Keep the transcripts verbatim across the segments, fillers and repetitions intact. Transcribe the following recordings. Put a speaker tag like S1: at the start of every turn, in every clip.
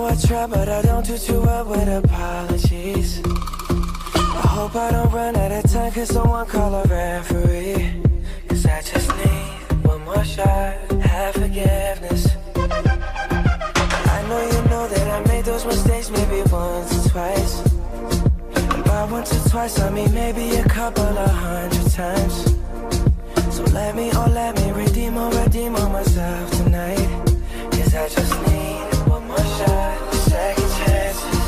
S1: know I try, but I don't do too well with apologies. I hope I don't run out of time, cause someone call a referee. Cause I just need one more shot, have forgiveness. I know you know that I made those mistakes maybe once or twice. And by once or twice I mean maybe a couple of hundred times. So let me, oh let me redeem or redeem on myself tonight. Cause I just need one more shot, second chances.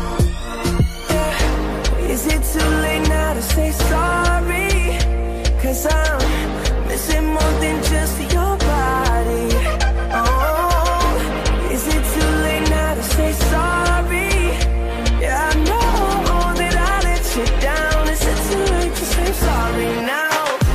S1: Yeah. Is it too late now to say sorry? Cause I'm missing more than just your body. Oh, is it too late now to say sorry? Yeah, I know that I let you down. Is it too late to say sorry now?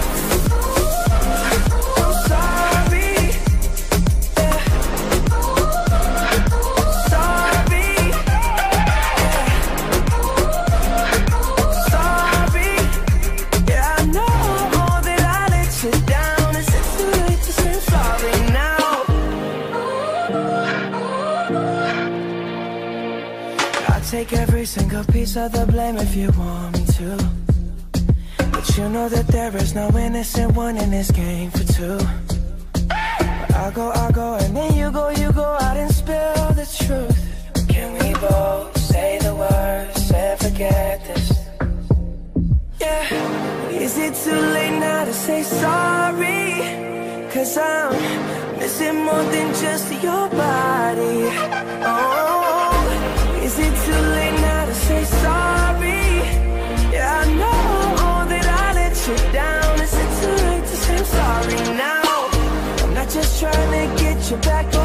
S1: Take every single piece of the blame if you want me to. But you know that there is no innocent one in this game for two. But I'll go, I'll go, and then you go, you go out and spill the truth. Can we both say the words and forget this? Yeah. Is it too late now to say sorry? Cause I'm missing more than just your body. Oh, is it too late now to say sorry? Yeah, I know that I let you down. Is it too late to say I'm sorry now? I'm not just trying to get you back